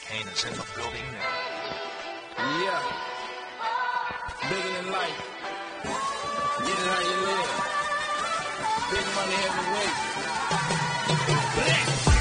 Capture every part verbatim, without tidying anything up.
entertainers in the building now. Yeah. Bigger than life. Get it how you live. Big money heavyweight. Black.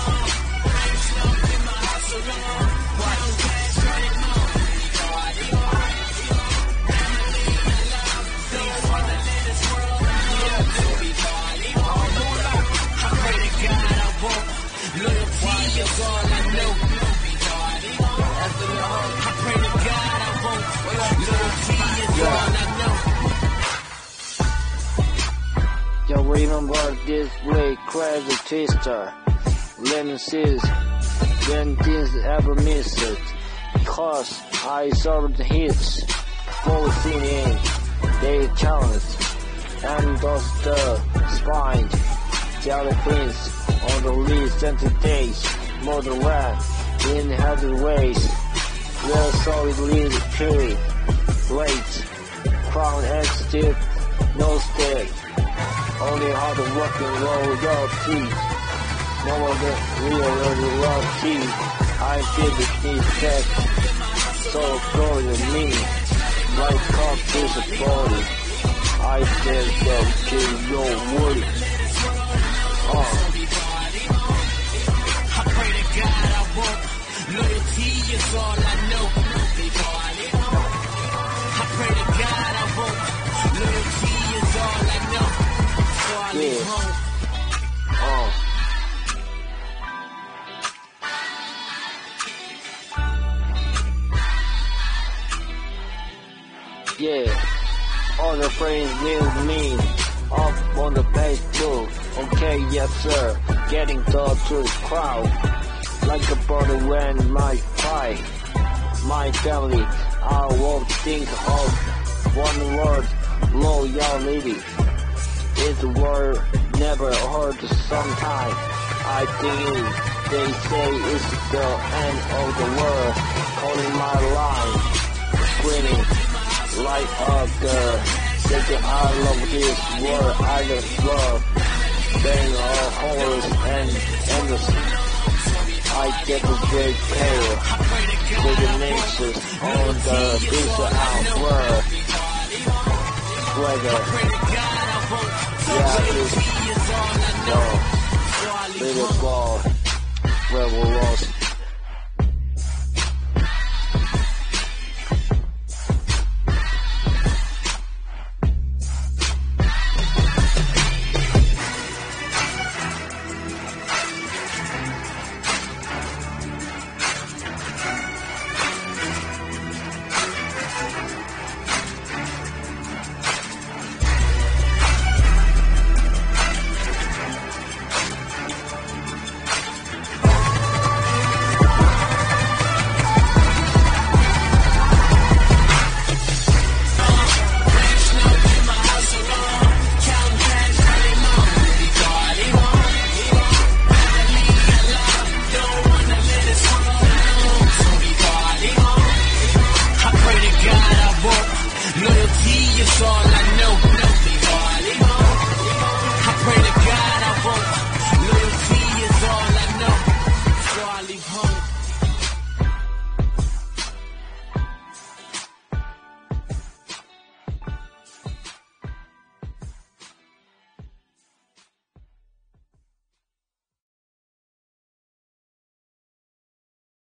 You remember this way, crazy twister. Let me see it. When things ever miss it. Cause I served hits. Forcing in. They count. And thus the spine. Jelly prints on the recent days. Modern rap in heavyweights. Real solid lead period. Wait. Crown and stiff. No step. Only hard working roll your feet. No more than real really love feet. I feel the key set. So glory to me. Like cock disappointed. I said go to your wood. Uh. I pray to God I won't. Loyalty is all I know. I pray to God I won't. Loyalty is all I know. Yeah. Oh. Yeah. All the friends knew me. Up on the Facebook. Okay, yes sir. Getting talk to the crowd. Like a brother when my pride. My family. I won't think of one word. Loyalty. It's a word never heard sometime. I think they say it's the end of the world. Calling my line, screaming like a girl. Thinking I love this world, I just love. Being a horse and endless. I get the great care. With the nations on the pizza out world. Swagger. Yeah, it's no, little ball.